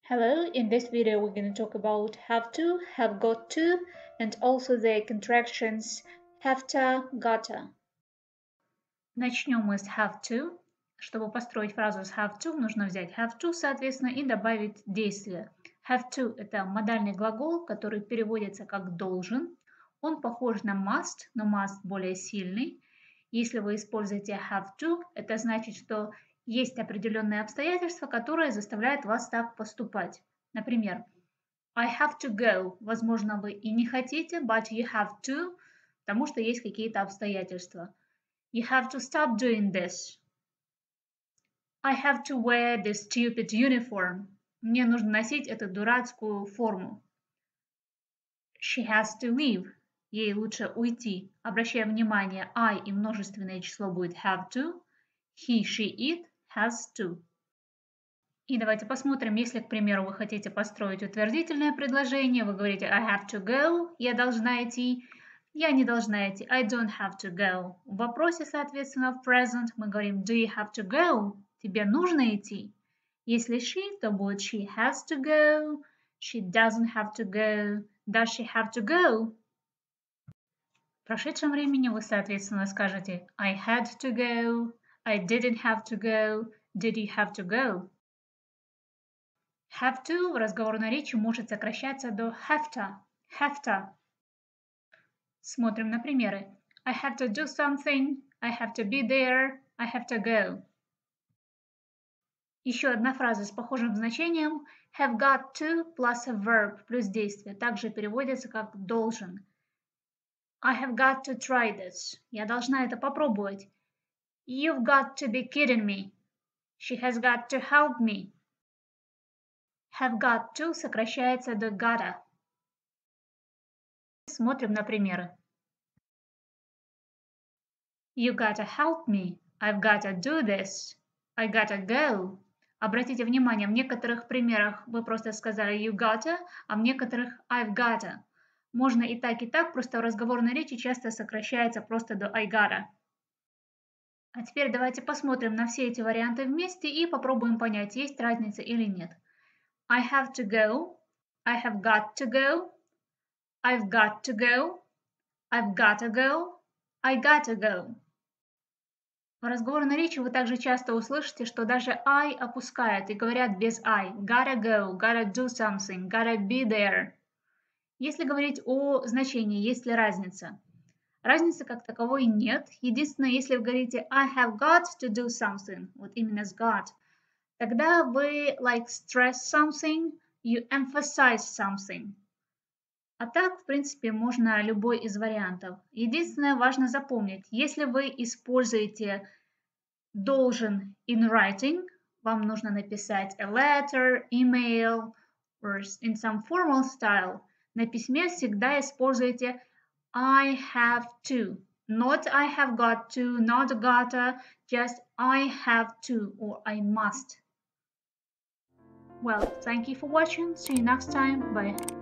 Hello, in this video we're going to talk about have to, have got to, and also the contractions have-to, gotta. Начнем мы с have to. Чтобы построить фразу с have to, нужно взять have to, соответственно, и добавить действие. Have to – это модальный глагол, который переводится как должен. Он похож на must, но must более сильный. Если вы используете have to, это значит, что есть определенные обстоятельства, которые заставляют вас так поступать. Например, I have to go. Возможно, вы и не хотите, but you have to, потому что есть какие-то обстоятельства. You have to stop doing this. I have to wear this stupid uniform. Мне нужно носить эту дурацкую форму. She has to leave. Ей лучше уйти. Обращая внимание, I и множественное число будет have to. He, she, it has to. И давайте посмотрим, если, к примеру, вы хотите построить утвердительное предложение, вы говорите I have to go, я должна идти, я не должна идти, I don't have to go. В вопросе, соответственно, в present мы говорим do you have to go, тебе нужно идти. Если she, то будет she has to go, she doesn't have to go, does she have to go. В прошедшем времени вы, соответственно, скажете I had to go, I didn't have to go, did you have to go. Have to в разговорной речи может сокращаться до have to. Have to. Смотрим на примеры. I have to do something. I have to be there. I have to go. Еще одна фраза с похожим значением. Have got to plus a verb плюс действие. Также переводится как должен. I have got to try this. Я должна это попробовать. You've got to be kidding me. She has got to help me. Have got to сокращается до gotta. Смотрим на примеры. You gotta help me. I've gotta do this. I gotta go. Обратите внимание, в некоторых примерах вы просто сказали you gotta, а в некоторых I've gotta. Можно и так, просто в разговорной речи часто сокращается просто до I gotta. А теперь давайте посмотрим на все эти варианты вместе и попробуем понять, есть разница или нет. I have to go. I have got to go. I've got to go. I've gotta go. I gotta go. В разговорной речи вы также часто услышите, что даже I опускают и говорят без I. Gotta go, gotta do something, gotta be there. Если говорить о значении, есть ли разница? Разницы как таковой нет. Единственное, если вы говорите I have got to do something, вот именно с got, тогда вы stress something, you emphasize something. А так, в принципе, можно любой из вариантов. Единственное, важно запомнить, если вы используете должен in writing, вам нужно написать a letter, email, or in some formal style. На письме всегда используйте I have to. Not I have got to, not gotta, just I have to or I must. Well, thank you for watching. See you next time. Bye.